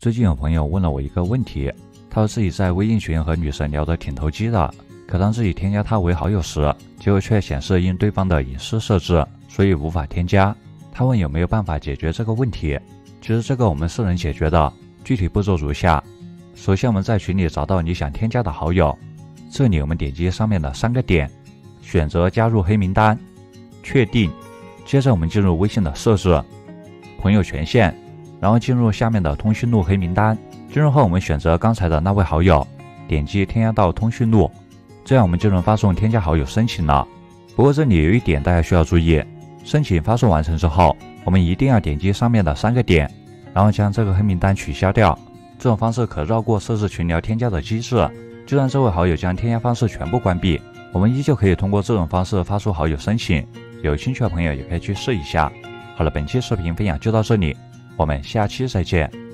最近有朋友问了我一个问题，他说自己在微信群和女生聊得挺投机的，可当自己添加她为好友时，结果却显示因对方的隐私设置，所以无法添加。他问有没有办法解决这个问题。其实这个我们是能解决的，具体步骤如下。首先我们在群里找到你想添加的好友，这里我们点击上面的3个点，选择加入黑名单，确定。接着我们进入微信的设置，朋友权限，然后进入下面的通讯录黑名单。进入后我们选择刚才的那位好友，点击添加到通讯录，这样我们就能发送添加好友申请了。不过这里有一点大家需要注意，申请发送完成之后，我们一定要点击上面的3个点，然后将这个黑名单取消掉。这种方式可绕过设置群聊添加的机制，就算这位好友将添加方式全部关闭，我们依旧可以通过这种方式发出好友申请。有兴趣的朋友也可以去试一下。好了，本期视频分享就到这里，我们下期再见。